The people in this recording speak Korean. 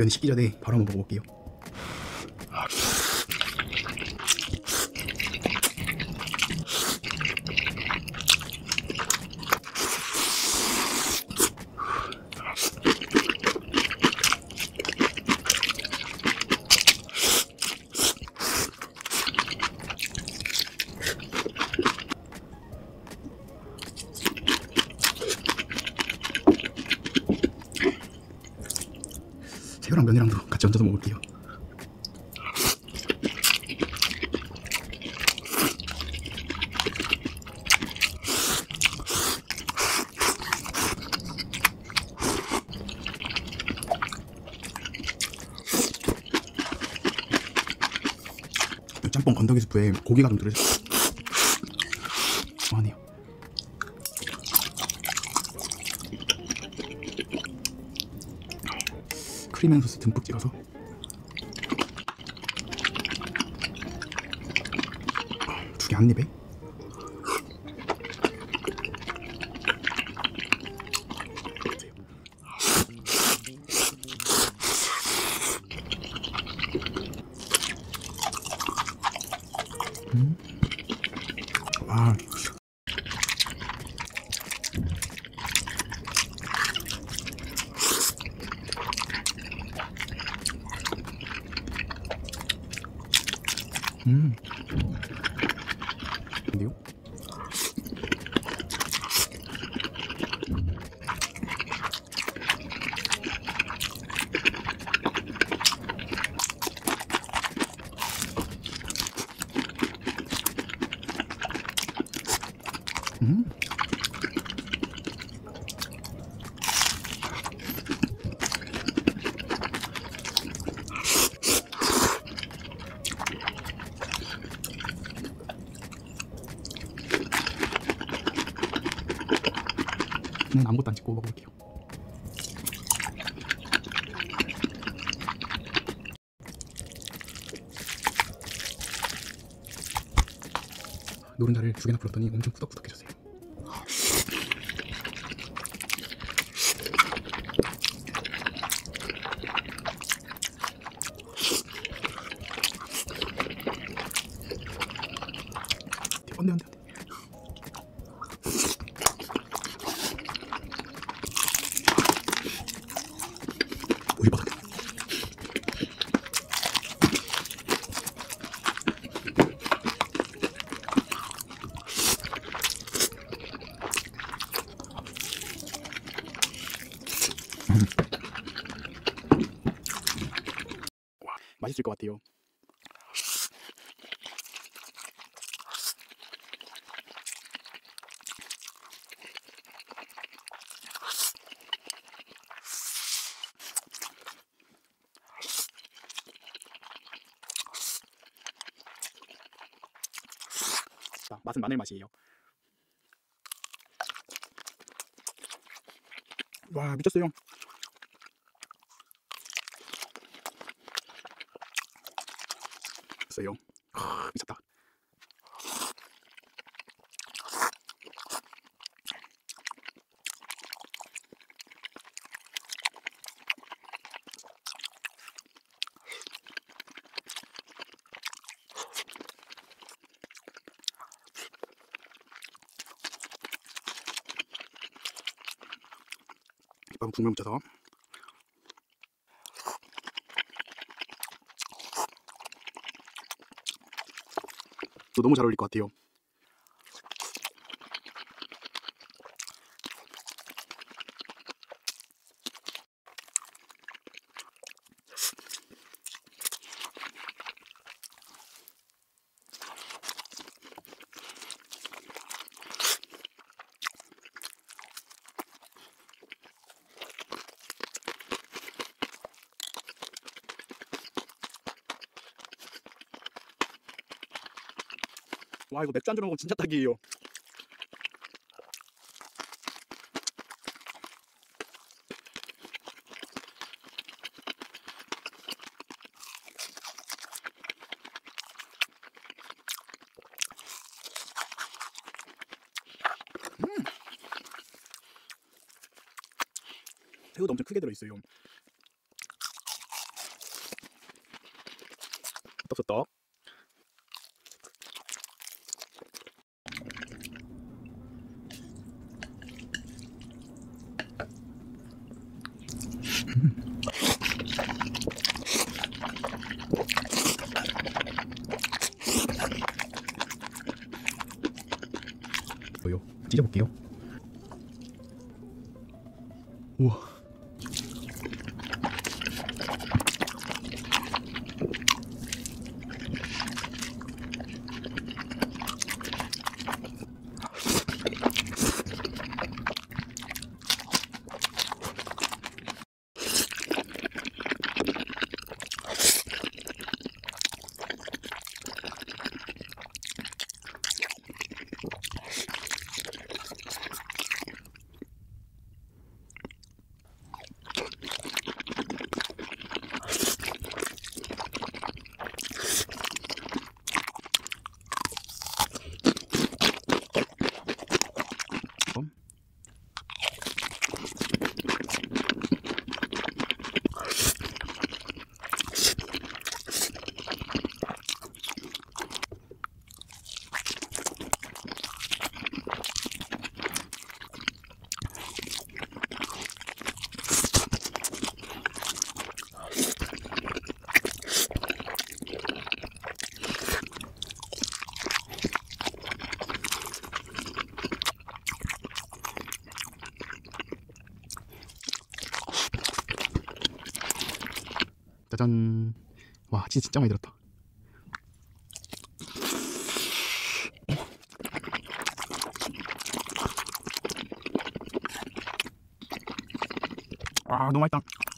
면이 식기 전에 바로 한번 먹어볼게요. 새우랑 면이랑도 같이 얹어서 먹을게요. 짬뽕 건더기 스프에 고기가 좀 들어있어요. 좋아하네요. 크림 앤 소스 듬뿍 찍어서 두 개 한 입에. 와. 근데요? 아무것도 안 찍고 먹어볼게요. 노른자를 두 개나 풀었더니 엄청 꾸덕꾸덕해졌어요. 안돼 안돼. 우리바닥. 와, 맛있을 것 같아요. 맛은 마늘 맛이에요. 와, 미쳤어요. 미쳤다. 김밥은 국물 묻혀서. 또 너무 잘 어울릴 것 같아요. 와, 이거 맥주 안주로 먹으면 진짜 딱이에요. 새우도 엄청 크게 들어있어요. 없었다. 찢어볼게요. 우와. 짜잔. 와, 치즈 진짜 많이 들었다. 아, 너무 맛있다.